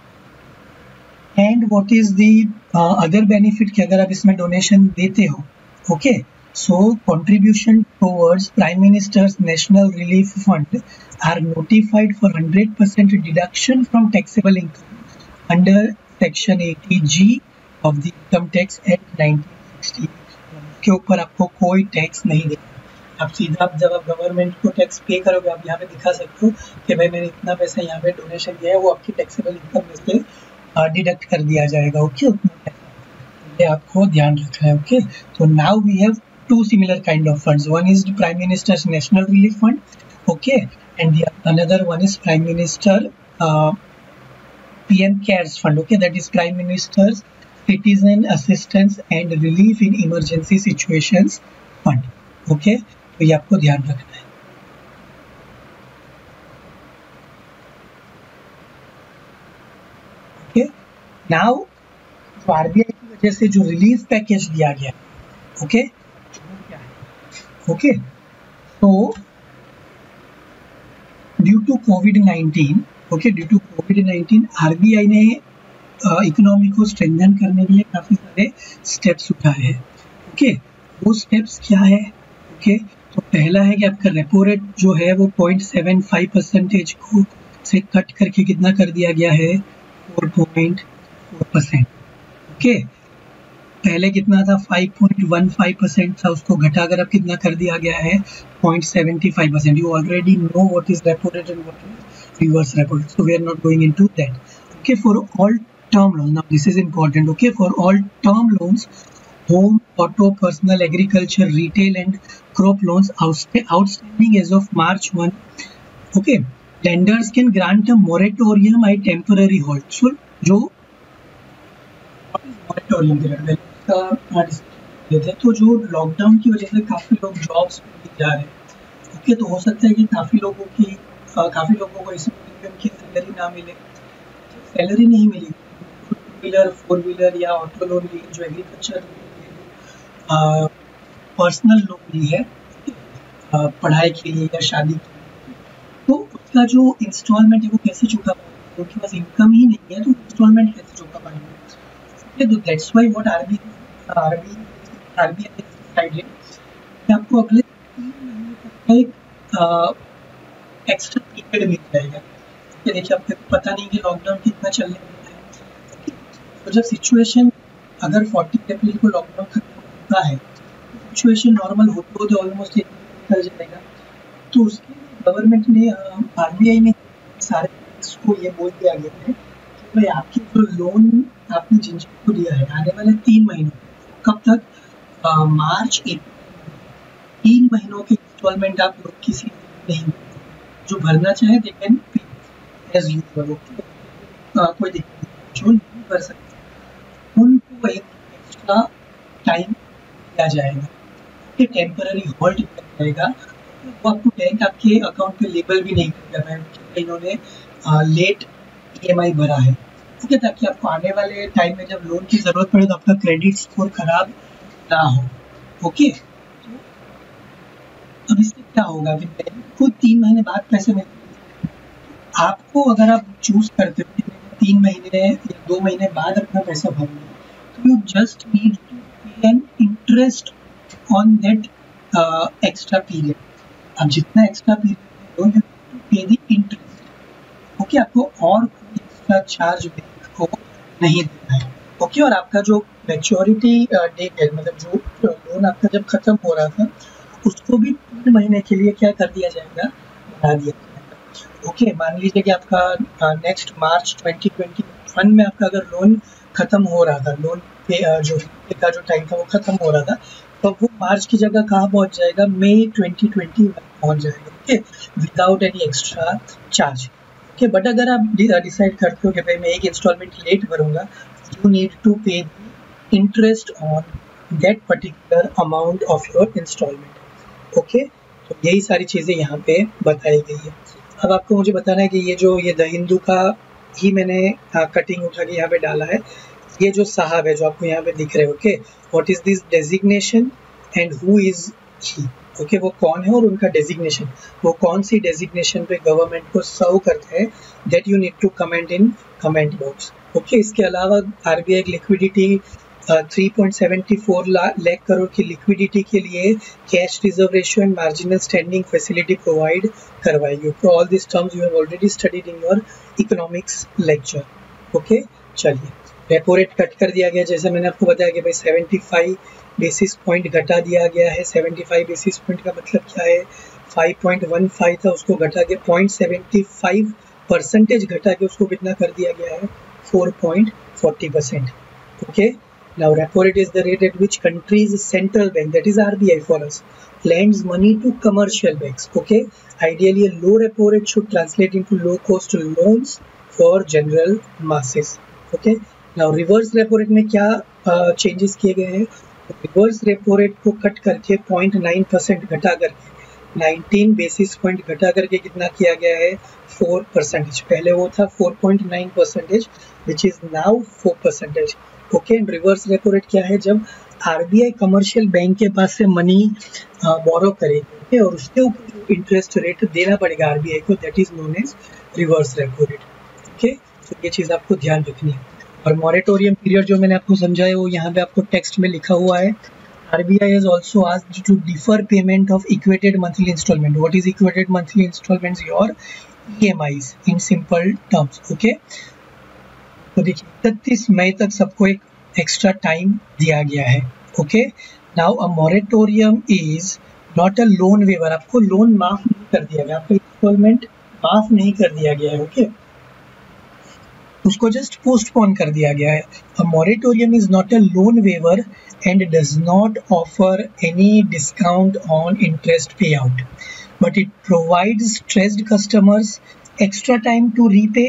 and what is the other benefit कि अगर आप इसमें डोनेशन देते हो, okay, so contribution towards prime minister's national relief fund are notified for 100% deduction from taxable income under section 80G of the income tax act 1960 के ऊपर आपको कोई टैक्स नहीं देना। आप सीधा जब आप गवर्नमेंट को टैक्स पे करोगे, आप यहाँ पे दिखा सकते हो कि भाई मैंने इतना पैसा यहाँ पे डोनेशन दिया है, वो आपकी टैक्सेबल इनकम में से डिडक्ट कर दिया जाएगा। ओके, ये आपको ध्यान रखना है। ओके, तो now we have two similar kind of funds, one is the prime minister's national relief fund, okay, and the another one is prime minister PM CARES fund, okay, that is Prime Minister's Citizen Assistance and Relief in Emergency Situations Fund, okay, तो ये आपको ध्यान रखना है। Okay, now तो RBI की वजह से जो रिलीफ पैकेज दिया गया, ओके, क्या है, ओके, तो due to covid, okay, due to covid RBI ने इकोनॉमी को स्ट्रेंथन करने के लिए काफ़ी सारे स्टेप्स उठाए हैं, ओके, वो स्टेप्स क्या है, ओके, तो पहला है कि आपका रेपो रेट जो है वो 0.75% को से कट करके कितना कर दिया गया है, 4.4%, ओके, पहले कितना था 5.15% था, उसको घटाकर अब कितना कर दिया गया है 0.75%। You already know what is repo rate and what is reverse repo rate, so we are not going into that, okay. For all term loans, now this is important, okay, for all term loans, home, auto, personal, agriculture, retail and crop loans outstanding as of March 1, okay, lenders can grant a moratorium by temporary hold। so जो moratorium period का लेते, तो जो lockdown की वजह से काफ़ी लोग जॉब्स पे जा रहे हैं, ओके, तो हो सकता है कि काफ़ी लोगों को इसमें उनकी सैलरी ना मिले, सैलरी नहीं मिली, व्हीलर, 4 व्हीलर या ऑटो लोन लिए, जो एग्रीकल्चर पर्सनल लोन ली है पढ़ाई के लिए या शादी के लिए, तो उसका जो इंस्टॉलमेंट है वो कैसे चुका पाएंगे, उनके पास इनकम ही नहीं है तो इंस्टॉलमेंट कैसे चुका पाएंगे, तो that's why what RBI decided कि आपको अगले 3 महीने तक का एक एक्स्ट्रा पीरियड मिल जाएगा। देखिए, आपको पता नहीं कि लॉकडाउन कितना चलने वाला है, तो जब सिचुएशन अगर 40 अप्रैल को लॉकडाउन खत्म होता है, सिचुएशन नॉर्मल होते होते ऑलमोस्ट एक निकल जाएगा, तो उसके गवर्नमेंट ने आरबीआई ने सारे को ये बोल दिया गया है कि भाई आपकी जो लोन आपने जिनको दिया है आने वाले 3 महीनों, कब तक, मार्च अप्रैल, 3 महीनों के इंस्टॉलमेंट आप लोग किसी नहीं, जो भरना चाहे they can pay as usual, कोई दिक्कत नहीं, जो नहीं कर सकते उनको एक एक्स्ट्रा टाइम दिया जाएगा, कि टेम्पररी होल्ड किया जाएगा, वो आपको बैंक आपके अकाउंट पे लेबल भी नहीं करेगा कि इन्होंने लेट EMI भरा है, ठीक है, ताकि आपको आने वाले टाइम में जब लोन की ज़रूरत पड़े तो आपका क्रेडिट स्कोर खराब ना हो, ओके। तो अब इससे क्या होगा कि बैंक को 3 महीने बाद पैसे मिलेंगे, आपको अगर आप चूज करते हो कि 3 महीने या 2 महीने बाद अपना पैसा भरूंगा, तो you just need to pay an interest on that extra period. अब जितना एक्स्ट्रा पीरियड हो, you pay the interest, okay, आपको और कोई एक्स्ट्रा चार्ज बैंक को नहीं देना है, ओके। और आपका जो मैच्योरिटी डेट है, मतलब जो लोन आपका जब खत्म हो रहा था उसको भी 3 महीने के लिए क्या कर दिया जाएगा, बढ़ा दिया जाएगा, ओके। मान लीजिए कि आपका नेक्स्ट मार्च 2021 में आपका अगर लोन खत्म हो रहा था, लोन पे जो टाइम था वो खत्म हो रहा था, तो वो मार्च की जगह कहाँ पहुँच जाएगा, मई 2021 पहुँच जाएगा, okay, without any extra charge, okay. But अगर आप डिसाइड करते हो कि भाई मैं एक इंस्टॉलमेंट लेट भरूंगा, you need to pay interest on that particular amount of your instalment, okay. तो यही सारी चीज़ें यहाँ पे बताई गई है। अब आपको मुझे बताना है कि ये द हिंदू का ही मैंने कटिंग उठा के यहाँ पे डाला है, ये जो साहब है जो आपको यहाँ पे दिख रहे हैं, okay, what is this designation and who is he, okay, वो कौन है और उनका डेजिग्नेशन, वो कौन सी डेजिग्नेशन पे गवर्नमेंट को सर्व करते हैं, that you need to comment in comment box, okay. इसके अलावा आरबीआई लिक्विडिटी 3.74 लाख करोड़ की लिक्विडिटी के लिए cash reserve ratio and marginal standing facility provide करवाएगी। For all this terms you have already studied in your economics lecture, okay. चलिए, repo rate cut कर दिया गया, जैसे मैंने आपको बताया कि भाई 75 बेसिस पॉइंट घटा दिया गया है। 75 बेसिस पॉइंट का मतलब क्या है, 5.15 था उसको घटा के 0.75% घटा के उसको कितना कर दिया गया है, 4.40%, okay. Now repo rate is the rate at which country's central bank, that is RBI for us, lends money to commercial banks, okay. Ideally a low repo rate should translate into low cost loans for general masses. Okay, now reverse repo rate में क्या changes किए गए हैं? Reverse repo rate को cut करके 0.9% घटा करके 19 basis point घटा करके कितना किया गया है? 4%। पहले वो था 4.9%, which is now 4%। Okay, and reverse repo rate क्या है? जब आरबीआई कमर्शियल बैंक के पास से मनी बोरो करेगी और उसके ऊपर इंटरेस्ट रेट देना पड़ेगा आरबीआई को, that is known as reverse repo rate. Okay, तो ये चीज़ आपको ध्यान रखनी है। और मॉरेटोरियम पीरियड जो मैंने आपको समझाया वो यहाँ पे आपको टेक्स्ट में लिखा हुआ है। RBI has also asked to defer payment of equated monthly installment. What is equated monthly installments? Your EMIs in simple terms. Okay. तो देखिए 31 मई तक सबको एक एक्स्ट्रा टाइम दिया गया है। Okay, now a moratorium is not a loan waiver. आपको loan माफ नहीं कर दिया गया, आपका इंस्टॉलमेंट माफ नहीं कर दिया गया है। ओके, उसको जस्ट पोस्टपोन कर दिया गया है। A moratorium is not a loan waiver and does not offer any discount on interest payout, but it provides stressed customers extra time to repay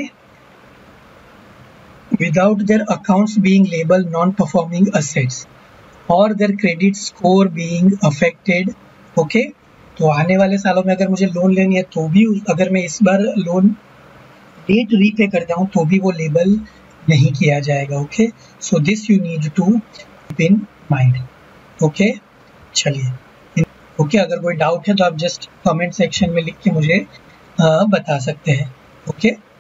without their accounts being labeled non-performing assets or their credit score being affected. Okay, तो आने वाले सालों में अगर मुझे loan लेनी है तो भी, अगर मैं इस बार लोन लेट रीपे करता हूँ तो भी वो लेबल नहीं किया जाएगा। Okay, so this you need to keep in mind. Okay, चलिए। ओके, अगर कोई डाउट है तो आप जस्ट कमेंट सेक्शन में लिख के मुझे बता सकते हैं। ओके।